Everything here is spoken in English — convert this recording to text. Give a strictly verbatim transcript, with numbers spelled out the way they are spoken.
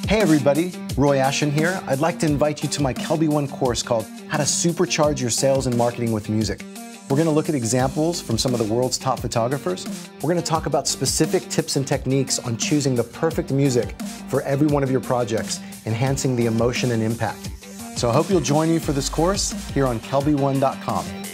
Hey everybody, Roy Ashen here. I'd like to invite you to my KelbyOne course called How to Supercharge Your Sales and Marketing with Music. We're going to look at examples from some of the world's top photographers. We're going to talk about specific tips and techniques on choosing the perfect music for every one of your projects, enhancing the emotion and impact. So I hope you'll join me for this course here on Kelby One dot com.